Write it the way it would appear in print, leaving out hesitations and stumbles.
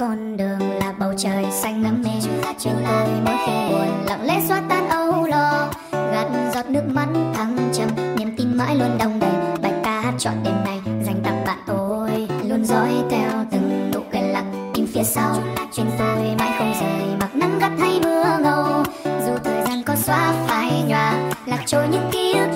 con đường là bầu trời xanh ngắm mê. Chúng tôi mỗi khi buồn lặng lẽ xóa tan âu lo, gạt giọt nước mắt thăng trầm, niềm tin mãi luôn đong đầy. Bài ca hát chọn đêm này dành tặng bạn tôi, luôn dõi theo từng nụ cười lặng im phía sau. Chuyên tôi mãi không rời mặc nắng gắt hay mưa ngâu, dù thời gian có xóa phai nhòa lạc trôi những ký ức